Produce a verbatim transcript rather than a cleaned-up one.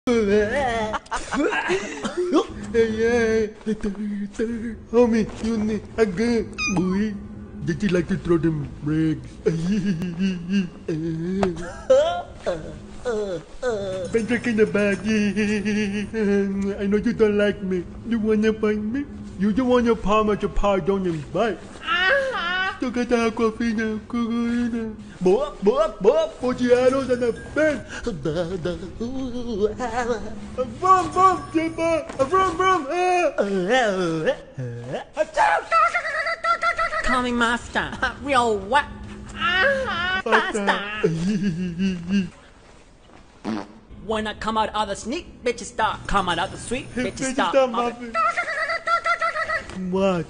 Homie, you need a good boy. Did you like to throw them bricks? Been drinking the bag. I know you don't like me. You wanna fight me? You just want your palm at your pie, don't invite. Look at that coffee now, coconut. Boop, boop, boop, Puchianos and a bed. Vroom, vroom, Jimba. Vroom, vroom. Call me master. Real what? Faster. When I come out of the sneak, bitches start. Come out of the sweet, bitches start. Watch.